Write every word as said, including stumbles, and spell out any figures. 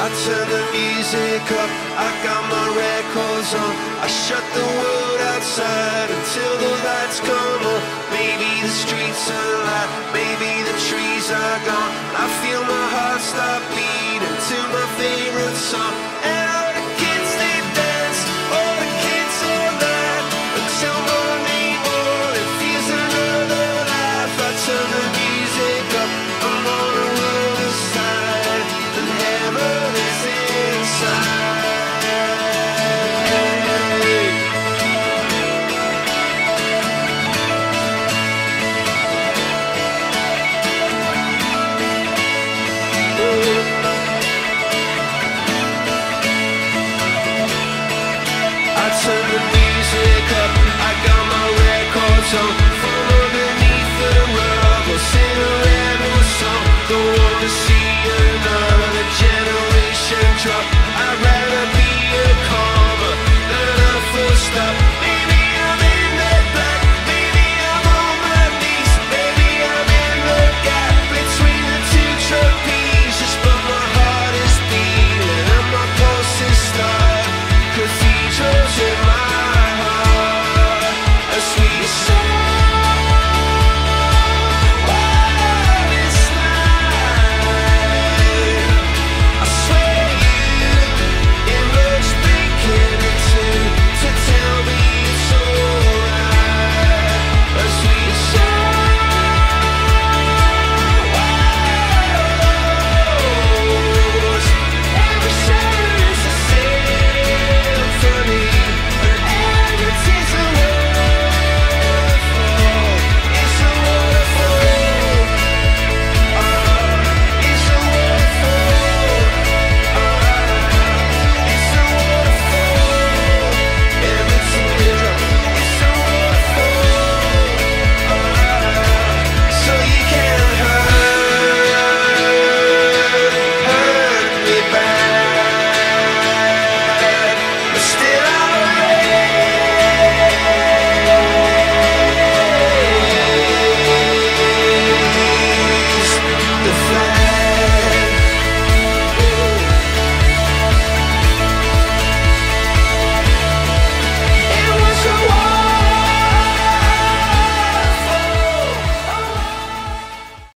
I turn the music up, I got my records on. I shut the world outside until the lights come on. Maybe the streets are alive, maybe the trees are gone. I feel my heart stop beating to my favorite song. And all the kids, they dance, all the kids all night until morning morning feels another life. I turn the music up, I'm on the other side, and heaven is inside. I turn the music up, I got my records on. From underneath the rug, I'll sing a rebel song. Don't wanna see another generation drop.